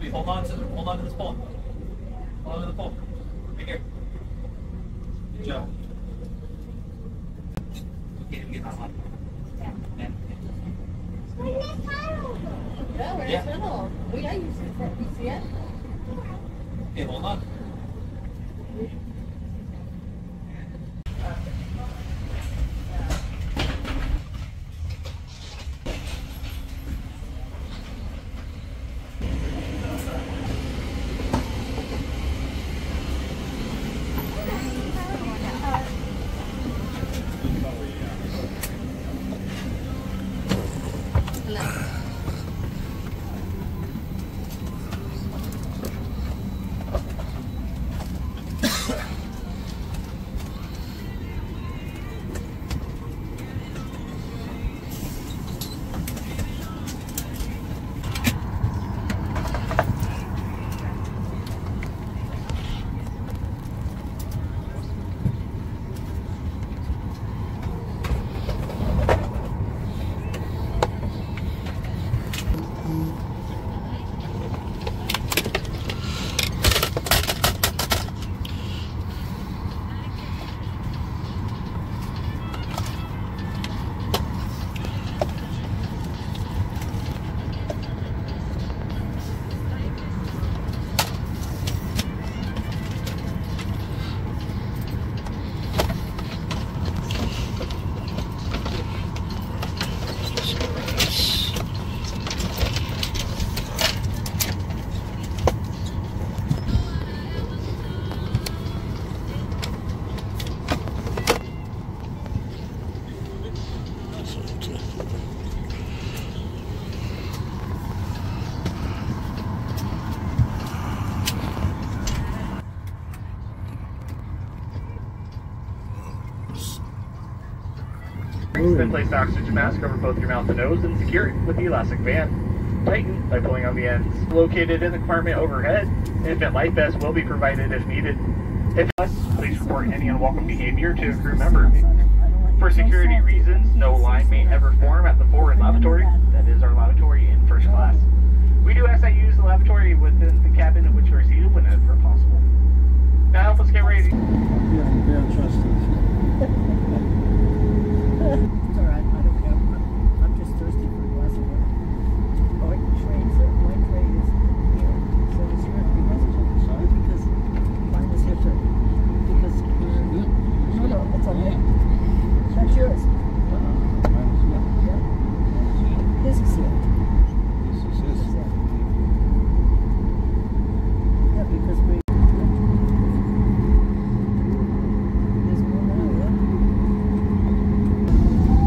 Ruby, hold on to this pole. Hold on to the pole. Right here. Good job. Okay, get that one. Yeah, we're in the tunnel. We are using it for PCS. Okay, hold on. Then place the oxygen mask over both your mouth and nose and secure it with the elastic band. Tighten by pulling on the ends. Located in the compartment overhead, an infant life vest will be provided if needed. If not, please report any unwelcome behavior to a crew member. For security reasons, no line may ever form at the forward lavatory. That is our lavatory in first class. We do ask that you use the lavatory within the cabin in which you are seated whenever possible. Now help us get ready. Yeah, trust us. It's alright, I don't care. I'm just thirsty for a glass of water. Oh, my tray is here. So it's here at the message. Sorry? Because mine is here too. Because no, it's on there. That's yours. Yeah. This is here. This is his. Yeah, because we. There's more now, yeah?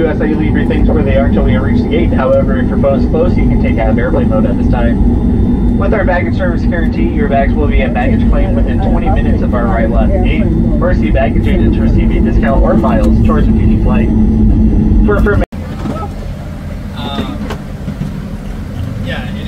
do ask that you leave your things where they are until we reach the gate. However, if your phone is close, you can take out of airplane mode at this time. With our baggage service guarantee, your bags will be at baggage claim within 20 minutes of our arrival at the gate. Or see baggage agents receive a discount or miles towards a future flight. For information. Yeah.